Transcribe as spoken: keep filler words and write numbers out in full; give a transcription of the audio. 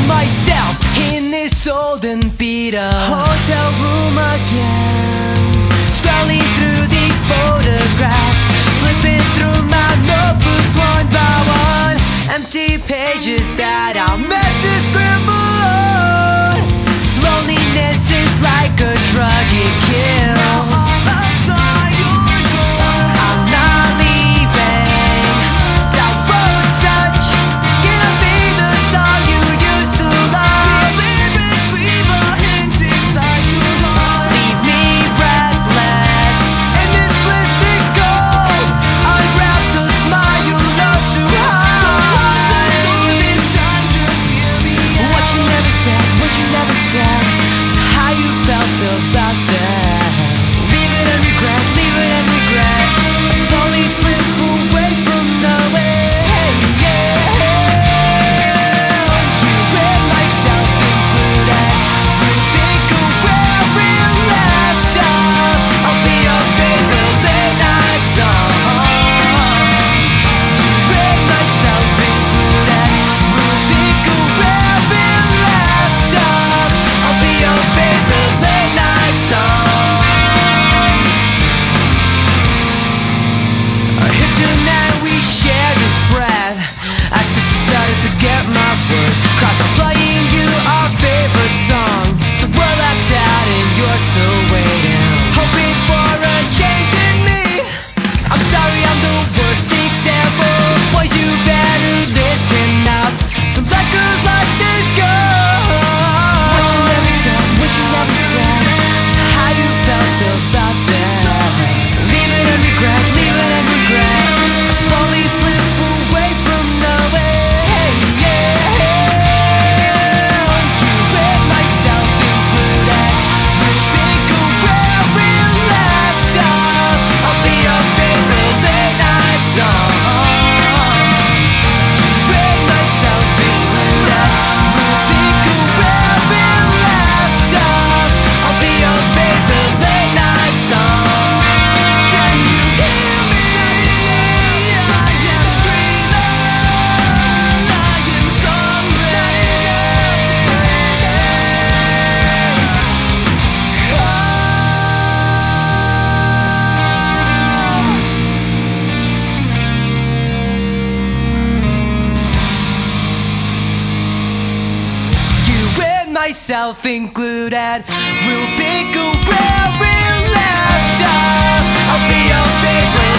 myself in this old and beat up hotel room again, scrolling through these photographs, flipping through my notebooks one by one, empty pages that I meant to scribble on. Loneliness is like a drug, it kills. About that, leave it and regret, leave it and regret. I slowly slip away from the way. You and myself included, you think of where we left off. I'll be your favorite late night song. You and myself included, you think of where we left off. I'll be your favorite late night song. Here tonight we shared this breath. I just started to get my words across. I'm playing you our favorite song, so we're left out and you're still waiting, hoping for a change in me. I'm sorry I'm the worst example. Boys, you better listen up. Don't let girls like this go. What you never said, what you never said, is how you felt about that. Leave it and regret, leave it and regret. I slowly slip away from the way. You and myself included, you think of where we left off. I'll be your favorite late night song. You and myself included, you think of where we left off. I'll be your favorite late night song. Can you hear me screaming? I am screaming. I am something. You and myself included, we'll pick up where we left off. I'll be your favorite